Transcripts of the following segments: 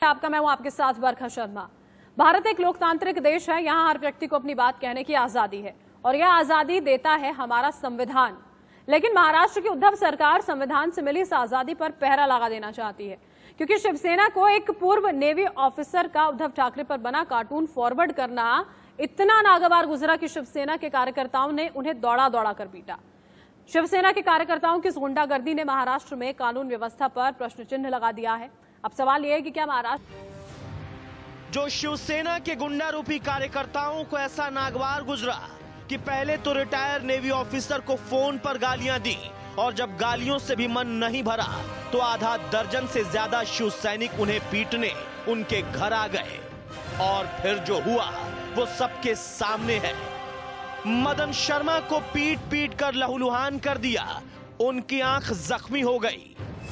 आपका मैं हूं आपके साथ बरखा शर्मा। भारत एक लोकतांत्रिक देश है। यहाँ हर व्यक्ति को अपनी बात कहने की आजादी है और यह आजादी देता है हमारा संविधान। लेकिन महाराष्ट्र की उद्धव सरकार संविधान से मिली इस आजादी पर पहरा लगा देना चाहती है, क्योंकि शिवसेना को एक पूर्व नेवी ऑफिसर का उद्धव ठाकरे पर बना कार्टून फॉरवर्ड करना इतना नागवार गुजरा कि शिवसेना के कार्यकर्ताओं ने उन्हें दौड़ा दौड़ा कर पीटा। शिवसेना के कार्यकर्ताओं की इस गुंडागर्दी ने महाराष्ट्र में कानून व्यवस्था पर प्रश्न चिन्ह लगा दिया है। अब सवाल यह है कि क्या महाराष्ट्र जो शिवसेना के गुंडा रूपी कार्यकर्ताओं को ऐसा नागवार गुजरा कि पहले तो रिटायर नेवी ऑफिसर को फोन पर गालियां दी और जब गालियों से भी मन नहीं भरा तो आधा दर्जन से ज्यादा शिव सैनिक उन्हें पीटने उनके घर आ गए। और फिर जो हुआ वो सबके सामने है। मदन शर्मा को पीट पीट कर लहूलुहान कर दिया, उनकी आंख जख्मी हो गई।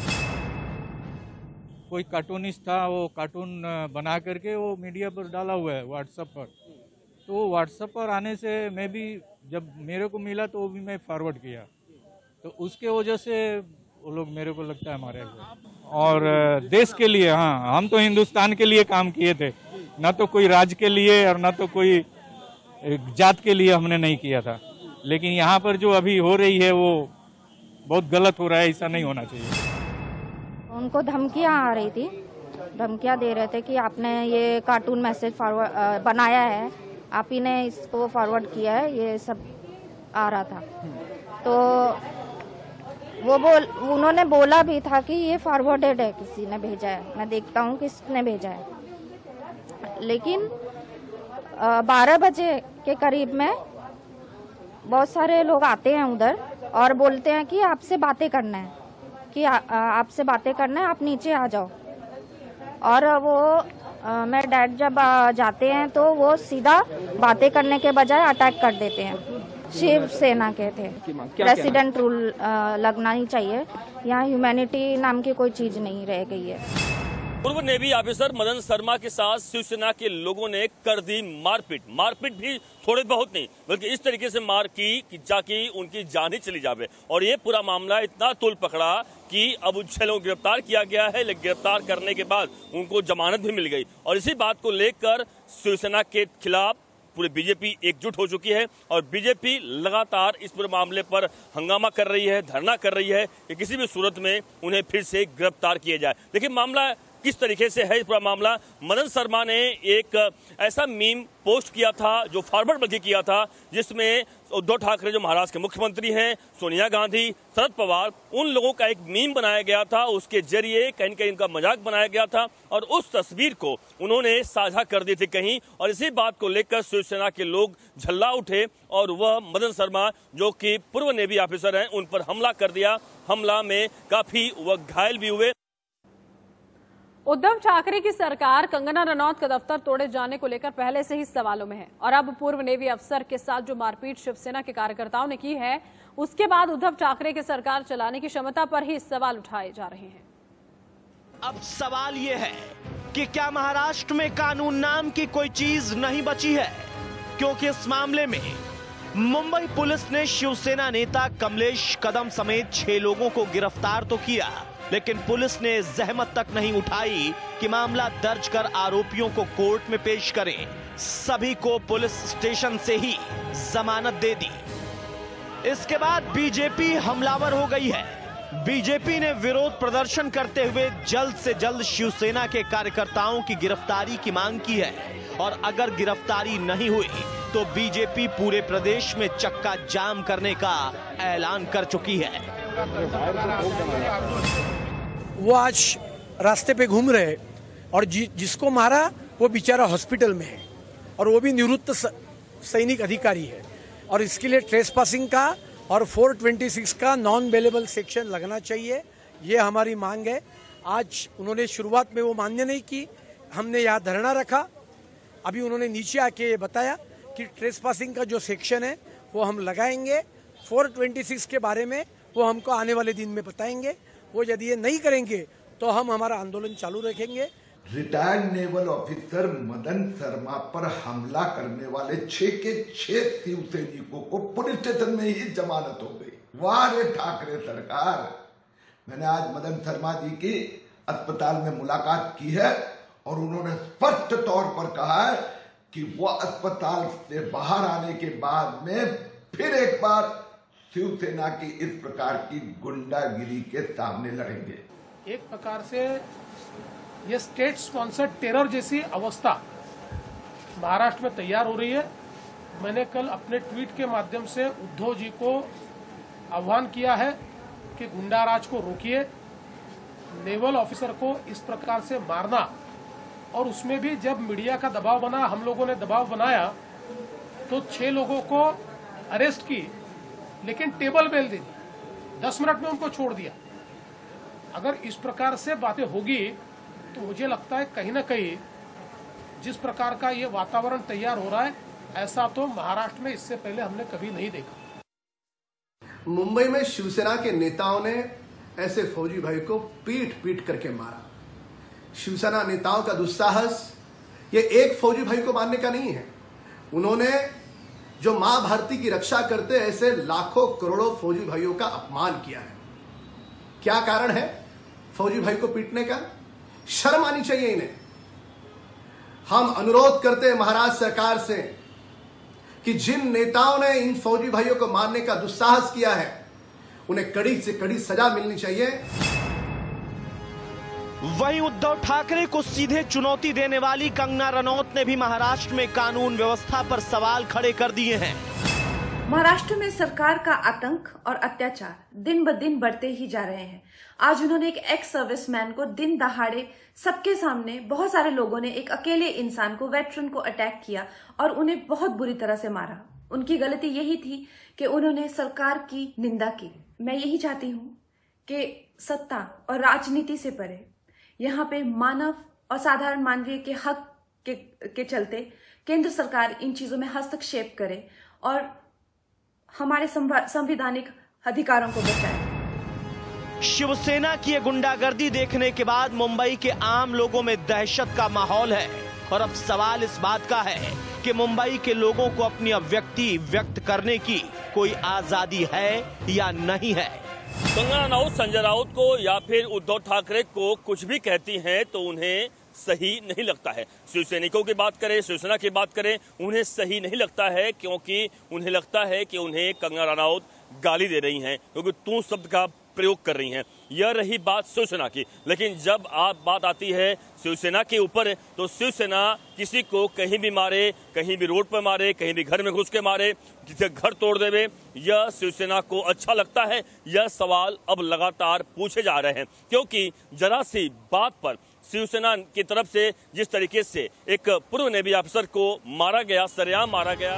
कोई कार्टूनिस्ट था, वो कार्टून बना करके वो मीडिया पर डाला हुआ है व्हाट्सएप पर। तो व्हाट्सएप पर आने से मैं भी जब मेरे को मिला तो वो भी मैं फॉरवर्ड किया, तो उसके वजह से वो लोग मेरे को लगता है मारे गए। और देश के लिए, हाँ, हम तो हिंदुस्तान के लिए काम किए थे, ना तो कोई राज्य के लिए और ना तो कोई जात के लिए हमने नहीं किया था। लेकिन यहाँ पर जो अभी हो रही है वो बहुत गलत हो रहा है, ऐसा नहीं होना चाहिए। उनको धमकियां आ रही थी, धमकियां दे रहे थे कि आपने ये कार्टून मैसेज फॉरवर्ड बनाया है, आप ही ने इसको फॉरवर्ड किया है, ये सब आ रहा था। तो उन्होंने बोला भी था कि ये फॉरवर्डेड है, किसी ने भेजा है, मैं देखता हूँ किसने भेजा है। लेकिन 12 बजे के करीब में बहुत सारे लोग आते हैं उधर और बोलते हैं कि आपसे बातें करना है, कि आपसे बातें करना है, आप नीचे आ जाओ। और वो मेरे डैड जब जाते हैं तो वो सीधा बातें करने के बजाय अटैक कर देते हैं। शिवसेना के थे, प्रेसिडेंट रूल लगना ही चाहिए, यहाँ ह्यूमैनिटी नाम की कोई चीज नहीं रह गई है। पूर्व नेवी ऑफिसर मदन शर्मा के साथ शिवसेना के लोगों ने कर दी मारपीट भी थोड़े बहुत नहीं बल्कि इस तरीके से मार की कि जाके उनकी जान ही चली जावे। और ये पूरा मामला इतना तूल पकड़ा कि अब उन 6 लोगों को गिरफ्तार किया गया है, लेकिन गिरफ्तार करने के बाद उनको जमानत भी मिल गई। और इसी बात को लेकर शिवसेना के खिलाफ पूरी बीजेपी एकजुट हो चुकी है और बीजेपी लगातार इस पूरे मामले पर हंगामा कर रही है, धरना कर रही है कि किसी भी सूरत में उन्हें फिर से गिरफ्तार किया जाए। देखिए मामला किस तरीके से है। पूरा मामला मदन शर्मा ने एक ऐसा मीम पोस्ट किया था, जो फॉरवर्ड बल्कि किया था, जिसमें उद्धव ठाकरे जो महाराष्ट्र के मुख्यमंत्री हैं, सोनिया गांधी, शरद पवार, उन लोगों का एक मीम बनाया गया था। उसके जरिए कहीं न कहीं उनका मजाक बनाया गया था और उस तस्वीर को उन्होंने साझा कर दी थी कहीं। और इसी बात को लेकर शिवसेना के लोग झल्ला उठे और वह मदन शर्मा जो कि पूर्व नेवी ऑफिसर हैं उन पर हमला कर दिया। हमला में काफी वह घायल भी हुए। उद्धव ठाकरे की सरकार कंगना रनौत का दफ्तर तोड़े जाने को लेकर पहले से ही सवालों में है और अब पूर्व नेवी अफसर के साथ जो मारपीट शिवसेना के कार्यकर्ताओं ने की है, उसके बाद उद्धव ठाकरे की सरकार चलाने की क्षमता पर ही सवाल उठाए जा रहे हैं। अब सवाल यह है कि क्या महाराष्ट्र में कानून नाम की कोई चीज नहीं बची है, क्योंकि इस मामले में मुंबई पुलिस ने शिवसेना नेता कमलेश कदम समेत 6 लोगों को गिरफ्तार तो किया, लेकिन पुलिस ने जहमत तक नहीं उठाई कि मामला दर्ज कर आरोपियों को कोर्ट में पेश करें। सभी को पुलिस स्टेशन से ही जमानत दे दी। इसके बाद बीजेपी हमलावर हो गई है। बीजेपी ने विरोध प्रदर्शन करते हुए जल्द से जल्द शिवसेना के कार्यकर्ताओं की गिरफ्तारी की मांग की है और अगर गिरफ्तारी नहीं हुई तो बीजेपी पूरे प्रदेश में चक्का जाम करने का ऐलान कर चुकी है। वो आज रास्ते पे घूम रहे और जिसको मारा वो बेचारा हॉस्पिटल में है और वो भी निवृत्त सैनिक अधिकारी है और इसके लिए ट्रेसपासिंग का और 426 का नॉन बेलेबल सेक्शन लगना चाहिए, ये हमारी मांग है। आज उन्होंने शुरुआत में वो मान्य नहीं की, हमने यहाँ धरना रखा, अभी उन्होंने नीचे आके ये बताया कि ट्रेसपासिंग का जो सेक्शन है वो हम लगाएंगे, 426 के बारे में वो हमको आने वाले दिन में बताएंगे। वो यदि ये नहीं करेंगे तो हम हमारा आंदोलन चालू रखेंगे। Retired naval officer Madan Sharma पर हमला करने वाले 6 के 6 शिव सैनिकों को पुलिस स्टेशन में ही जमानत हो गई। वाह रे ठाकरे सरकार। मैंने आज मदन शर्मा जी की अस्पताल में मुलाकात की है और उन्होंने स्पष्ट तौर पर कहा है कि वो अस्पताल से बाहर आने के बाद में फिर एक बार शिवसेना की इस प्रकार की गुंडागिरी के सामने लड़ेंगे। एक प्रकार से ये स्टेट स्पॉन्सर्ड टेरर जैसी अवस्था महाराष्ट्र में तैयार हो रही है। मैंने कल अपने ट्वीट के माध्यम से उद्धव जी को आह्वान किया है कि गुंडाराज को रोकिए, नेवल ऑफिसर को इस प्रकार से मारना, और उसमें भी जब मीडिया का दबाव बना, हम लोगों ने दबाव बनाया तो 6 लोगों को अरेस्ट की, लेकिन टेबल बेल दे दी, 10 मिनट में उनको छोड़ दिया। अगर इस प्रकार से बातें होगी तो मुझे लगता है कहीं ना कहीं जिस प्रकार का ये वातावरण तैयार हो रहा है, ऐसा तो महाराष्ट्र में इससे पहले हमने कभी नहीं देखा। मुंबई में शिवसेना के नेताओं ने ऐसे फौजी भाई को पीट पीट करके मारा। शिवसेना नेताओं का दुस्साहस ये एक फौजी भाई को मारने का नहीं है। उन्होंने जो मां भारती की रक्षा करते ऐसे लाखों करोड़ों फौजी भाइयों का अपमान किया है। क्या कारण है फौजी भाई को पीटने का? शर्म आनी चाहिए इन्हें। हम अनुरोध करते हैं महाराष्ट्र सरकार से कि जिन नेताओं ने इन फौजी भाइयों को मारने का दुस्साहस किया है, उन्हें कड़ी से कड़ी सजा मिलनी चाहिए। वहीं उद्धव ठाकरे को सीधे चुनौती देने वाली कंगना रनौत ने भी महाराष्ट्र में कानून व्यवस्था पर सवाल खड़े कर दिए हैं। महाराष्ट्र में सरकार का आतंक और अत्याचार दिन ब दिन बढ़ते ही जा रहे हैं। आज उन्होंने एक एक्स सर्विसमैन को दिन दहाड़े सबके सामने, बहुत सारे लोगों ने एक अकेले इंसान को, वेटरन को अटैक किया और उन्हें बहुत बुरी तरह से मारा। उनकी गलती यही थी कि उन्होंने सरकार की निंदा की। मैं यही चाहती हूँ कि सत्ता और राजनीति से परे यहाँ पे मानव और साधारण मानवीय के हक के चलते केंद्र सरकार इन चीजों में हस्तक्षेप करे और हमारे संवैधानिक अधिकारों को बचाए। शिवसेना की ये गुंडागर्दी देखने के बाद मुंबई के आम लोगों में दहशत का माहौल है और अब सवाल इस बात का है कि मुंबई के लोगों को अपनी अभिव्यक्ति व्यक्त करने की कोई आजादी है या नहीं है। कंगना रनौत संजय राउत को या फिर उद्धव ठाकरे को कुछ भी कहती हैं तो उन्हें सही नहीं लगता है। शिवसैनिकों की बात करें, शिवसेना की बात करें, उन्हें सही नहीं लगता है, क्योंकि उन्हें लगता है कि उन्हें कंगना रनौत गाली दे रही हैं, क्योंकि तू शब्द का प्रयोग कर रही हैं। यह रही बात शिवसेना की। लेकिन जब बात आती है शिवसेना के ऊपर, तो शिवसेना किसी को कहीं भी मारे, कहीं भी रोड पर मारे, कहीं भी घर में घुस के मारे, किसी घर तोड़ देवे, यह शिवसेना को अच्छा लगता है? यह सवाल अब लगातार पूछे जा रहे हैं, क्योंकि जरा सी बात पर शिवसेना की तरफ से जिस तरीके से एक पूर्व नेवी अफसर को मारा गया, सरेआम मारा गया,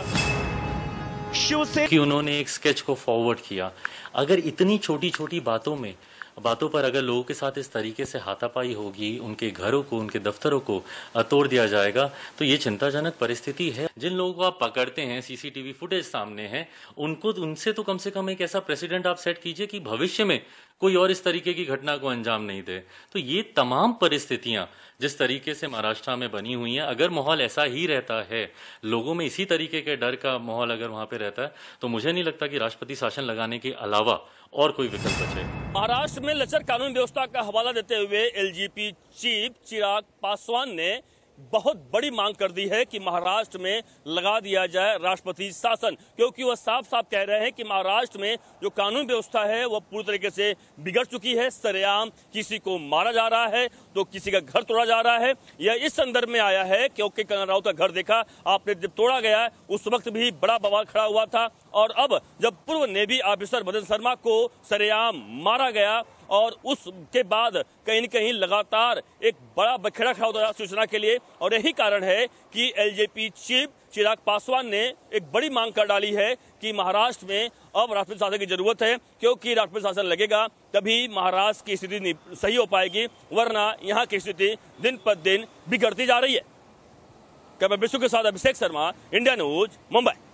शिवसेना कि उन्होंने एक स्केच को फॉरवर्ड किया। अगर इतनी छोटी छोटी बातों पर अगर लोगों के साथ इस तरीके से हाथापाई होगी, उनके घरों को, उनके दफ्तरों को तोड़ दिया जाएगा, तो ये चिंताजनक परिस्थिति है। जिन लोगों को आप पकड़ते हैं, सीसीटीवी फुटेज सामने है, उनसे तो कम से कम एक ऐसा प्रेसिडेंट आप सेट कीजिए कि भविष्य में कोई और इस तरीके की घटना को अंजाम नहीं दे। तो ये तमाम परिस्थितियां जिस तरीके से महाराष्ट्र में बनी हुई हैं, अगर माहौल ऐसा ही रहता है, लोगों में इसी तरीके के डर का माहौल अगर वहां पे रहता है, तो मुझे नहीं लगता कि राष्ट्रपति शासन लगाने के अलावा और कोई विकल्प बचे। महाराष्ट्र में लचर कानून व्यवस्था का हवाला देते हुए एलजेपी चीफ चिराग पासवान ने बहुत बड़ी मांग कर दी है कि महाराष्ट्र में लगा दिया जाए राष्ट्रपति शासन, क्योंकि वह साफ साफ कह रहे हैं कि महाराष्ट्र में जो कानून व्यवस्था है वह पूरी तरीके से बिगड़ चुकी है। सरेआम किसी को मारा जा रहा है, तो किसी का घर तोड़ा जा रहा है। यह इस संदर्भ में आया है क्योंकि कंगना रनौत का घर देखा आपने, जब तोड़ा गया उस वक्त भी बड़ा बवाल खड़ा हुआ था, और अब जब पूर्व नेवी ऑफिसर मदन शर्मा को सरेआम मारा गया और उसके बाद कहीं न कहीं लगातार एक बड़ा बखेड़ा खड़ा होता है शिवसेना के लिए। और यही कारण है कि एलजेपी चीफ चिराग पासवान ने एक बड़ी मांग कर डाली है कि महाराष्ट्र में अब राष्ट्रपति शासन की जरूरत है, क्योंकि राष्ट्रपति शासन लगेगा तभी महाराष्ट्र की स्थिति सही हो पाएगी, वरना यहाँ की स्थिति दिन पर दिन बिगड़ती जा रही है। कैमरा विश्व के साथ अभिषेक शर्मा, इंडिया न्यूज, मुंबई।